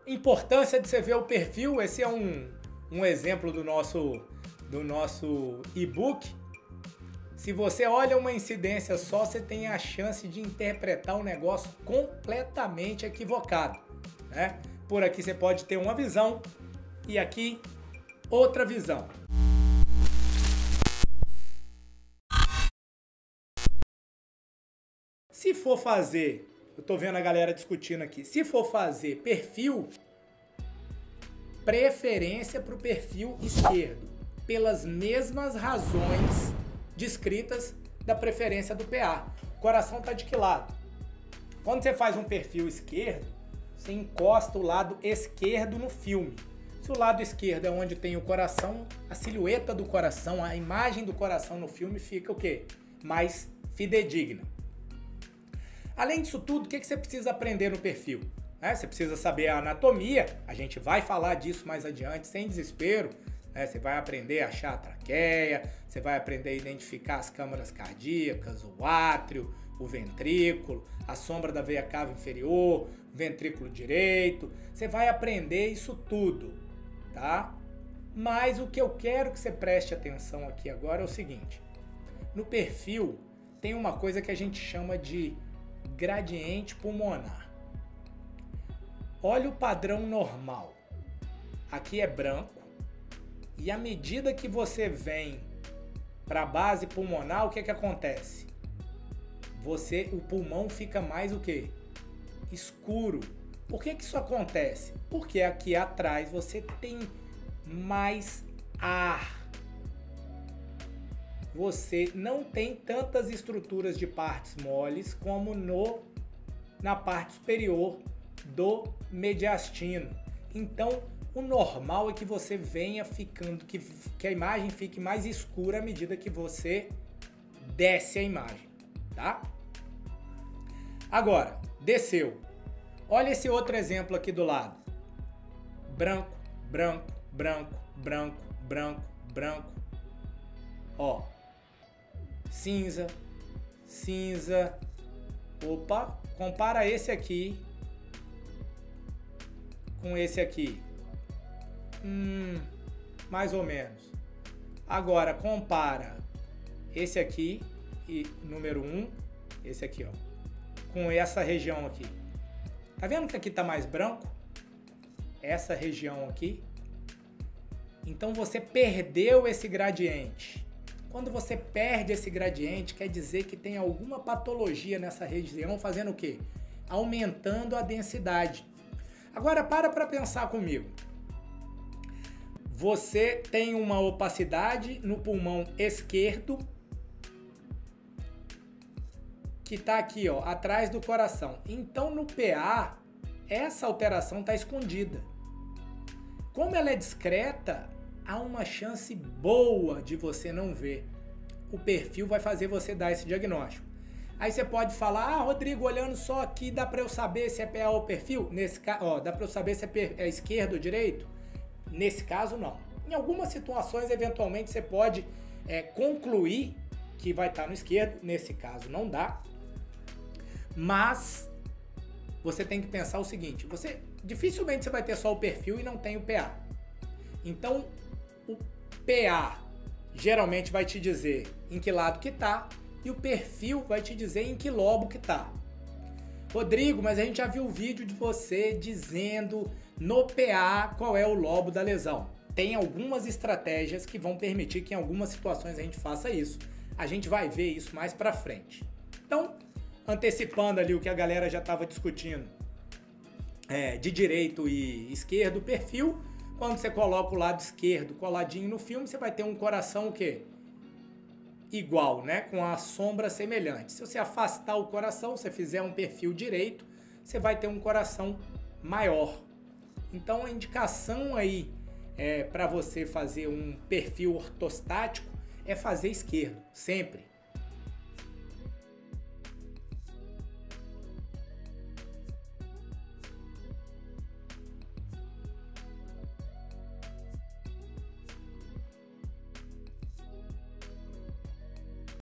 Importância de você ver o perfil, esse é um exemplo do nosso e-book. Se você olha uma incidência só, você tem a chance de interpretar um negócio completamente equivocado, né? Por aqui você pode ter uma visão e aqui outra visão. Se for fazer, eu tô vendo a galera discutindo aqui, se for fazer perfil, preferência para o perfil esquerdo, pelas mesmas razões descritas da preferência do PA. O coração está de que lado? Quando você faz um perfil esquerdo, você encosta o lado esquerdo no filme. Se o lado esquerdo é onde tem o coração, a silhueta do coração, a imagem do coração no filme fica o quê? Mais fidedigna. Além disso tudo, o que você precisa aprender no perfil? Você precisa saber a anatomia, a gente vai falar disso mais adiante, sem desespero. Você vai aprender a achar a traqueia, você vai aprender a identificar as câmaras cardíacas, o átrio, o ventrículo, a sombra da veia cava inferior, o ventrículo direito. Você vai aprender isso tudo, tá? Mas o que eu quero que você preste atenção aqui agora é o seguinte. No perfil tem uma coisa que a gente chama de gradiente pulmonar. Olha o padrão normal. Aqui é branco. E à medida que você vem para a base pulmonar, o que acontece? O pulmão fica mais o quê? Escuro. Por que isso acontece? Porque aqui atrás você tem mais ar. Você não tem tantas estruturas de partes moles como na parte superior do mediastino. Então, o normal é que você venha ficando, que a imagem fique mais escura à medida que você desce a imagem, tá? Agora, desceu. Olha esse outro exemplo aqui do lado. Branco, branco, branco, branco, branco, branco. Ó. Cinza, cinza. Opa, compara esse aqui com esse aqui. Mais ou menos. Agora, compara esse aqui, número 1, esse aqui, ó, com essa região aqui. Tá vendo que aqui tá mais branco? Essa região aqui. Então você perdeu esse gradiente. Quando você perde esse gradiente, quer dizer que tem alguma patologia nessa região fazendo o quê? Aumentando a densidade. Agora para pensar comigo. Você tem uma opacidade no pulmão esquerdo que está aqui, ó, atrás do coração. Então no PA, essa alteração está escondida. Como ela é discreta, há uma chance boa de você não ver. O perfil vai fazer você dar esse diagnóstico. Aí você pode falar, Rodrigo, olhando só aqui, dá para eu saber se é PA ou perfil? Nesse caso, ó, dá para eu saber se é esquerdo ou direito? Nesse caso, não. Em algumas situações, eventualmente, você pode concluir que vai estar no esquerdo. Nesse caso, não dá. Mas você tem que pensar o seguinte, dificilmente você vai ter só o perfil e não tem o PA. Então, o PA geralmente vai te dizer em que lado que tá e o perfil vai te dizer em que lobo que tá. Rodrigo, mas a gente já viu o vídeo de você dizendo no PA qual é o lobo da lesão. Tem algumas estratégias que vão permitir que em algumas situações a gente faça isso. A gente vai ver isso mais pra frente. Então, antecipando ali o que a galera já estava discutindo de direito e esquerdo, perfil, quando você coloca o lado esquerdo coladinho no filme, você vai ter um coração o quê? Igual, né? Com a sombra semelhante. Se você afastar o coração, se você fizer um perfil direito, você vai ter um coração maior. Então a indicação aí para você fazer um perfil ortostático é fazer esquerdo, sempre.